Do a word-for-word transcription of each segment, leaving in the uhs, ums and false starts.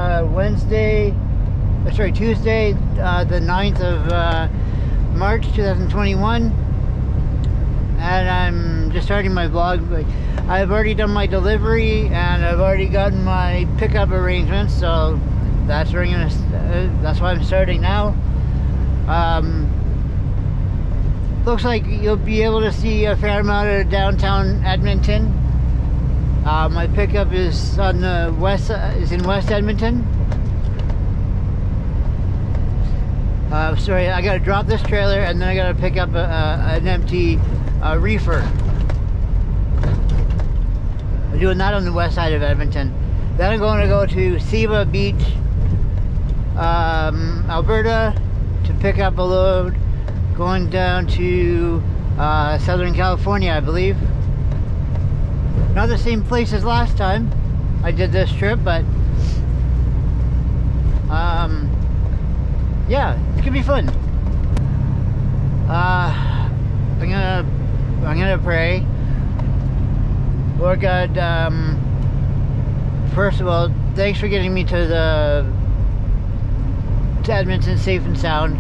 uh, Wednesday, uh, sorry, Tuesday, uh, the ninth of uh, March two thousand twenty-one, and I'm just starting my vlog. I've already done my delivery and I've already gotten my pickup arrangements, so that's where I'm gonna, uh, that's why I'm starting now. Um, looks like you'll be able to see a fair amount of downtown Edmonton. Uh, my pickup is on the west, uh, is in West Edmonton. Uh, sorry, I gotta drop this trailer and then I gotta pick up a, a, an empty uh, reefer. I'm doing that on the west side of Edmonton. Then I'm going to go to Seba Beach, um, Alberta, to pick up a load going down to uh, Southern California, I believe. Not the same place as last time I did this trip, but um, yeah, it's gonna be fun. Uh, I'm gonna I'm gonna pray. Lord God, um, first of all, thanks for getting me to the to Edmonton safe and sound.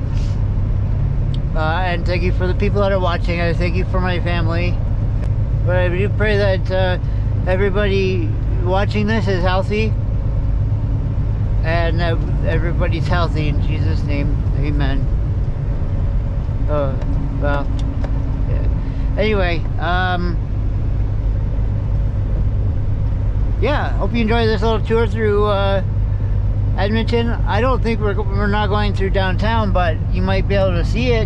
Uh, and thank you for the people that are watching. I thank you for my family. But I do pray that uh, everybody watching this is healthy, and that everybody's healthy in Jesus' name. Amen. Oh, well, yeah. Anyway, um, yeah, hope you enjoy this little tour through uh, Edmonton. I don't think we're, we're not going through downtown, but you might be able to see it.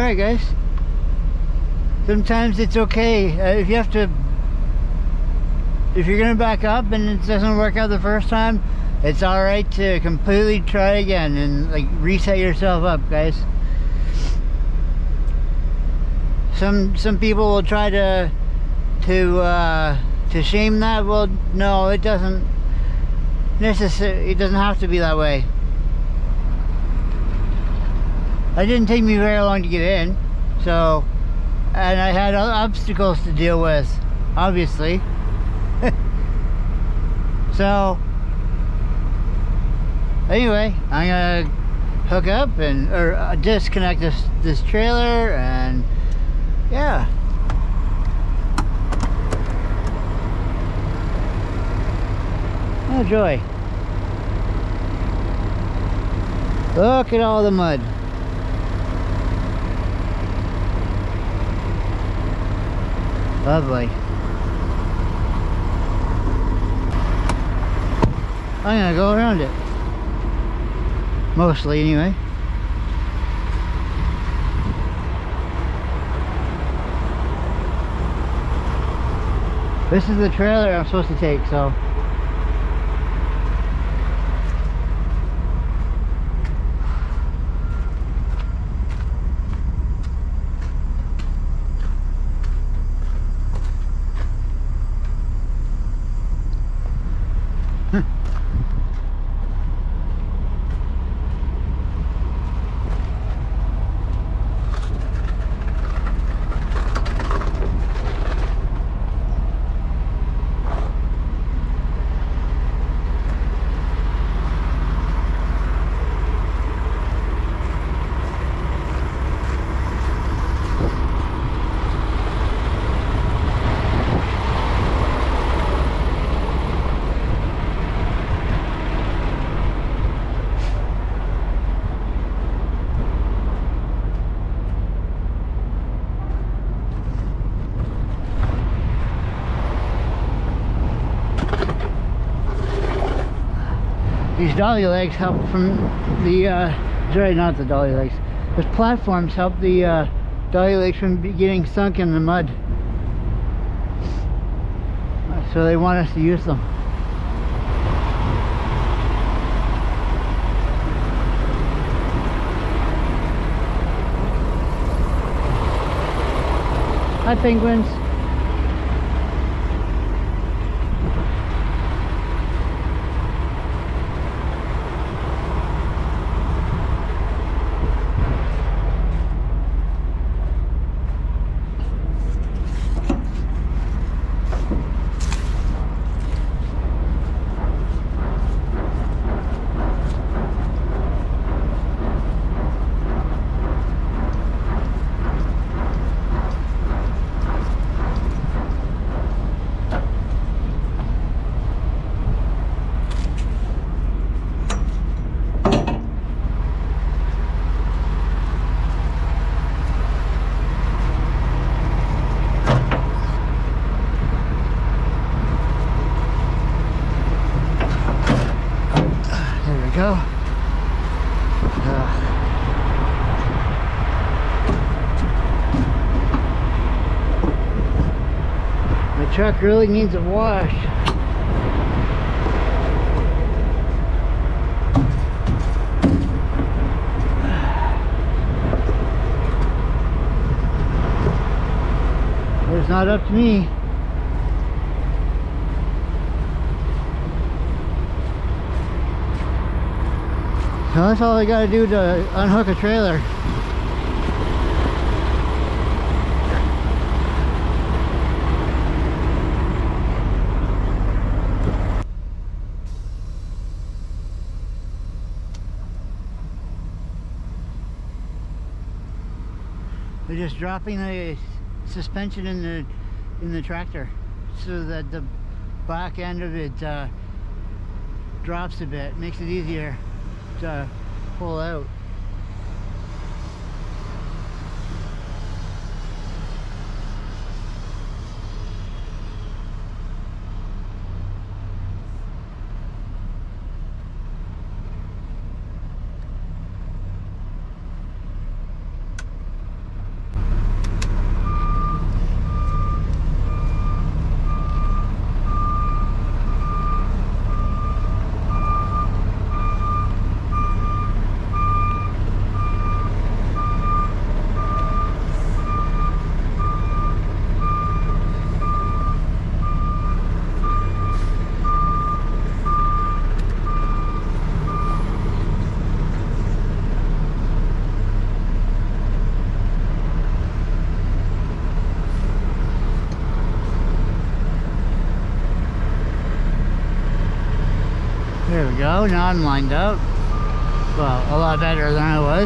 Alright guys, sometimes it's okay uh, if you have to, if you're gonna back up and it doesn't work out the first time, it's alright to completely try again and like reset yourself up, guys. Some some people will try to to uh, to shame that. Well, no, it doesn't necessarily. It doesn't have to be that way. It didn't take me very long to get in, so, and I had other obstacles to deal with, obviously. So, anyway, I'm gonna hook up and or uh, disconnect this this trailer, and yeah. Oh joy. Look at all the mud. Lovely. I'm gonna go around it. Mostly anyway. This is the trailer I'm supposed to take, so these dolly legs help from the, uh, sorry, not the dolly legs. Those platforms help the uh, dolly legs from getting sunk in the mud. So they want us to use them. Hi, penguins. Go. Uh. My truck really needs a wash. But it's not up to me. So that's all I gotta do to unhook a trailer. They're just dropping the suspension in the in the tractor so that the back end of it uh, drops a bit, makes it easier to pull out. go. Now I'm lined up. Well, a lot better than I was.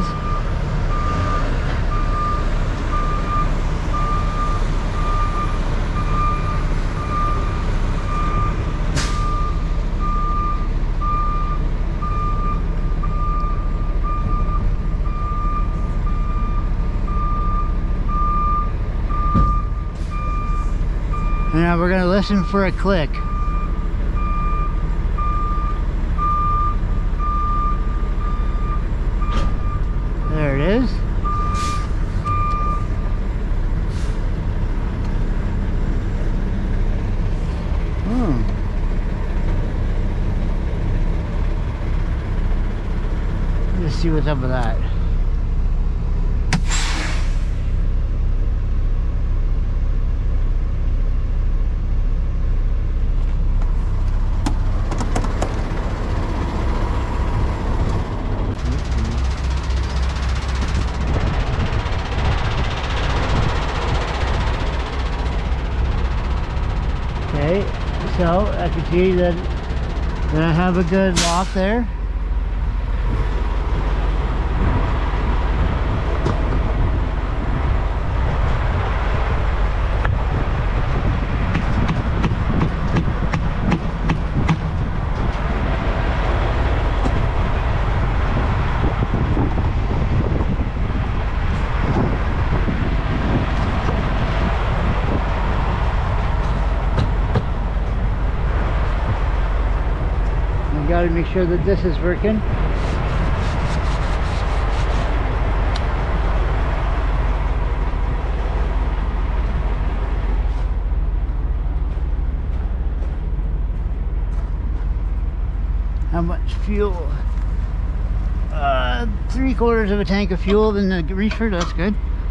And now we're going to listen for a click. There it is. Hmm. Let's see what's up with that. Okay, so I can see that, that I have a good lock there. Got to make sure that this is working. How much fuel? Uh, three quarters of a tank of fuel in the reefer. That's good.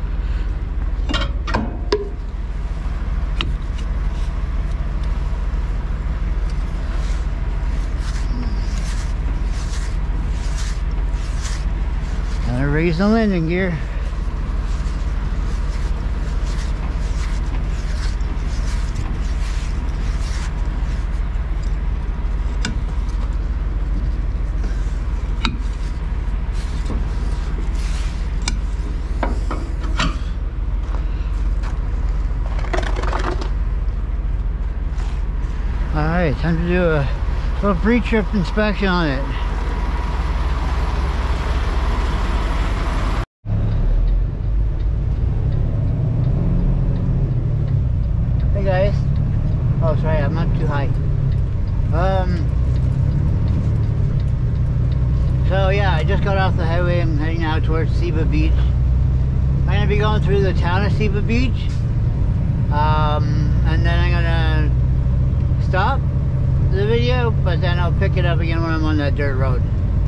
Raise the landing gear. Alright, time to do a little pre-trip inspection on it. Guys, oh sorry, I'm not too high. Um, so yeah, I just got off the highway. I'm heading now towards Seba Beach. I'm gonna be going through the town of Seba Beach, um, and then I'm gonna stop the video, but then I'll pick it up again when I'm on that dirt road.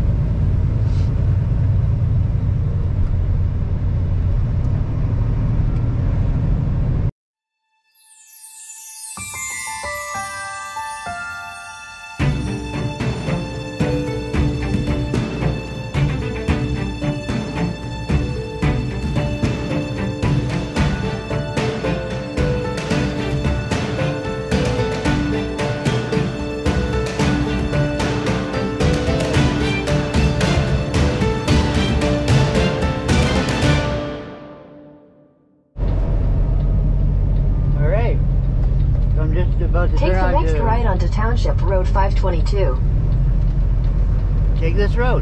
Take the next to, right onto Township Road five twenty-two. Take this road.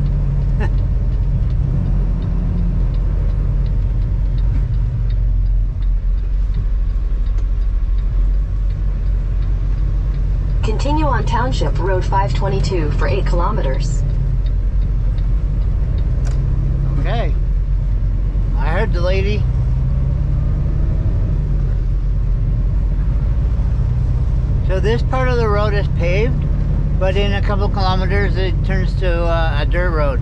Continue on Township Road five twenty-two for eight kilometers. Okay. I heard the lady. So this part of the road is paved, but in a couple kilometers it turns to uh, a dirt road.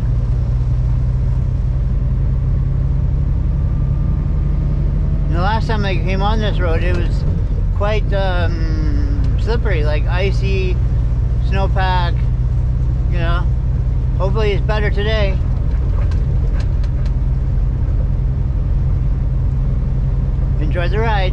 And the last time I came on this road, it was quite um, slippery, like icy, snowpack, you know. Hopefully it's better today. Enjoy the ride.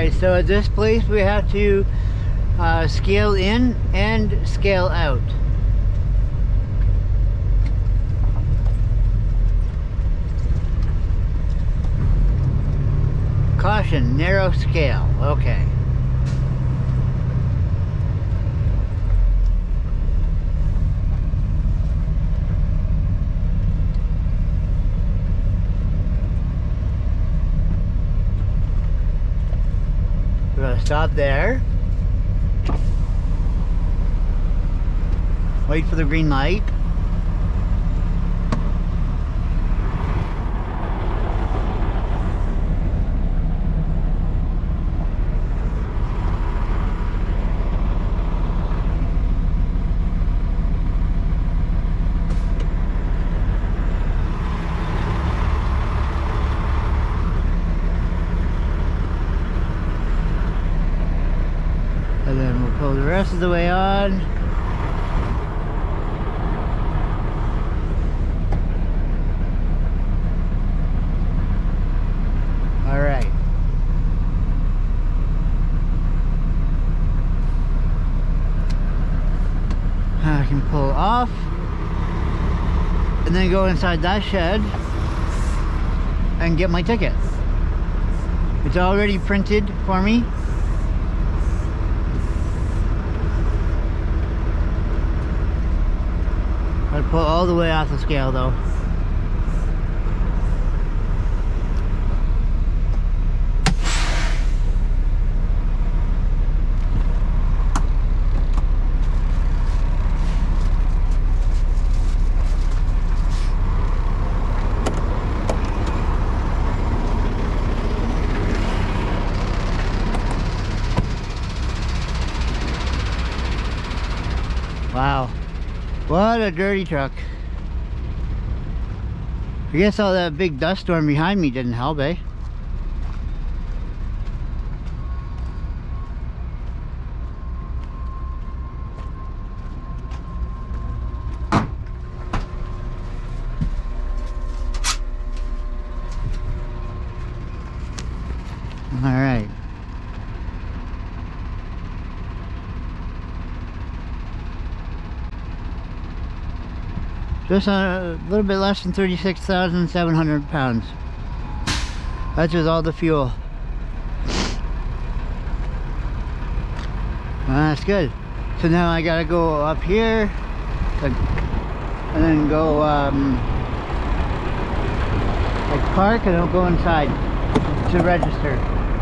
Alright, so at this place we have to uh, scale in and scale out. Caution, narrow scale. Okay. We're gonna stop there. Wait for the green light. And then we'll pull the rest of the way on. All right. I can pull off and then go inside that shed and get my ticket. It's already printed for me. I pull all the way off the scale though. Wow. What a dirty truck. I guess all that big dust storm behind me didn't help, eh? All right. Just a little bit less than thirty-six thousand seven hundred pounds. That's with all the fuel. Well, that's good. So now I gotta go up here and then go um, like park, and I'll go inside to register.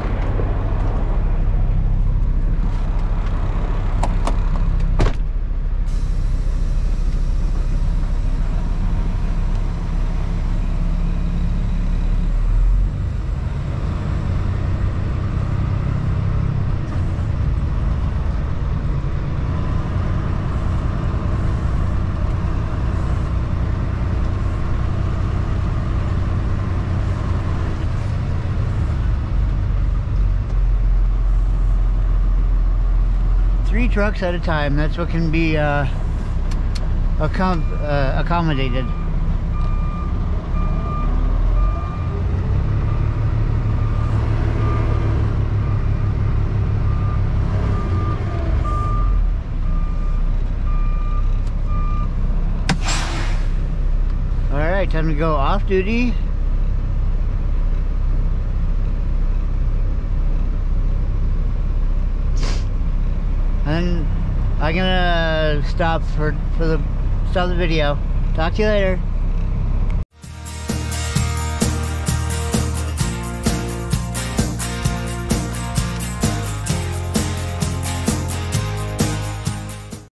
Three trucks at a time, that's what can be uh, accom uh, accommodated. Alright, time to go off duty. And I'm gonna stop for for the stop the video. Talk to you later.